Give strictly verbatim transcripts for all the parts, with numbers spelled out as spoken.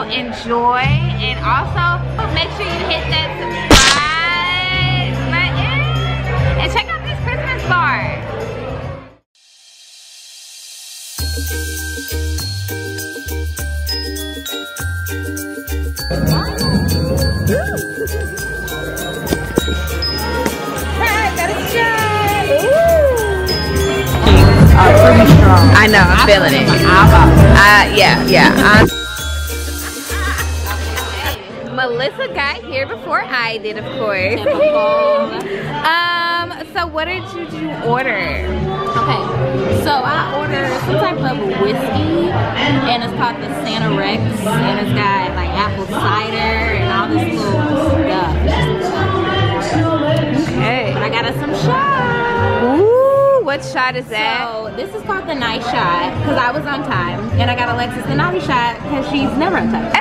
enjoy, and also make sure you hit that subscribe button and check out this Christmas card. I know, I'm feeling it. Uh, yeah, yeah. I'm Melissa got here before I did, of course. um, so what did you, did you order? Okay, so I ordered some type of whiskey, and it's called the Santa Rex, and it's got like apple cider and all this little stuff. Okay. I got us some shots. Ooh, what shot is that? So this is called the night shot because I was on time, and I got Alexis the naughty shot because she's never on time.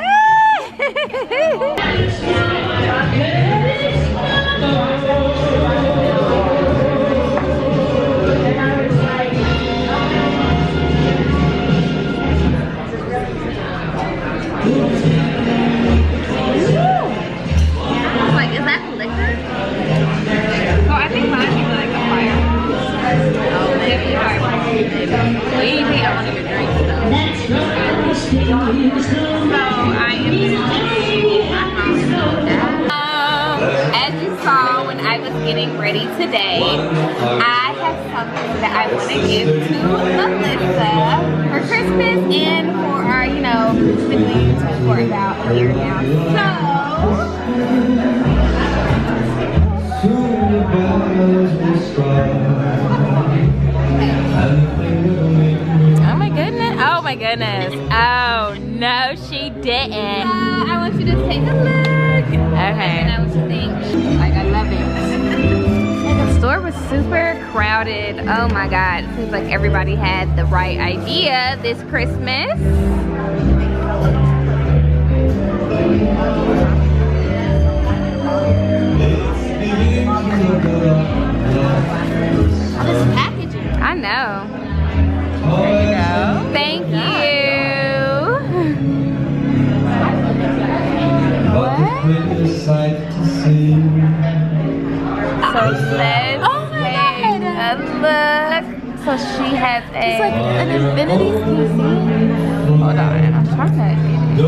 Like, is that liquor? Oh, I think mine would be like a fire. Oh, maybe fire. Well, you think I want to get drinks though. So I am um, as you saw when I was getting ready today, I have something that I want to give to Melissa for Christmas and for our, you know, we've been doing YouTube for about a year now. Oh my goodness! Oh my goodness! Oh no, she didn't. Uh, I want you to take a look. Okay. And I want you to think. Like, I love it. The store was super crowded. Oh my God, it seems like everybody had the right idea this Christmas. This packaging. I know. There you go. Thank you. So let's Oh my take God. a look. So she has a. It's like an infinity. Can you see? Hold on, I'm trying to.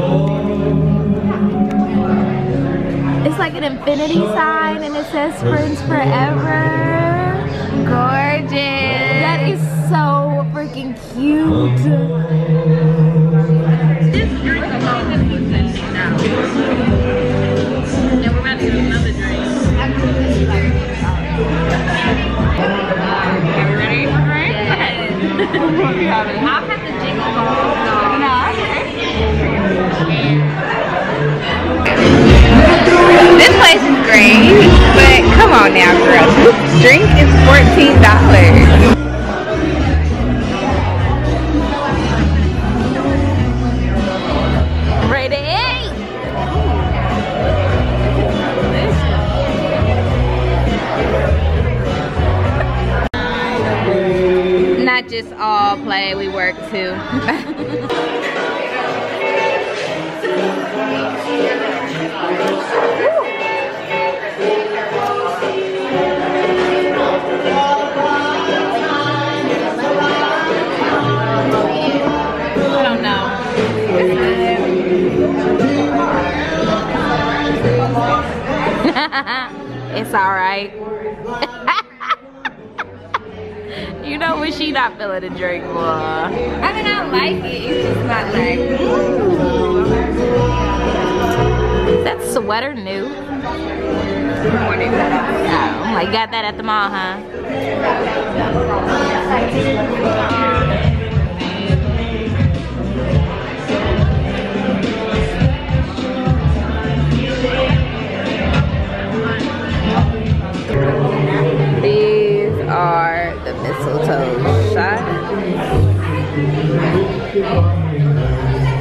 It's like an infinity sign, and it says "Friends Forever." Gorgeous. That is so freaking cute. This drink alone is what's now. And we're about to do another drink. Are we ready for drink? Yes. I'll have the jingle balls on. No, This place is great, but come on now, girl. This drink is fourteen dollars. ready? Not just all play, we work too. I don't know. It's all right. You know when she not feeling the drink, boy. I mean, I like it. It's just not like. Is that sweater new? Morning. Oh, like got that at the mall, huh? These are the mistletoe shots.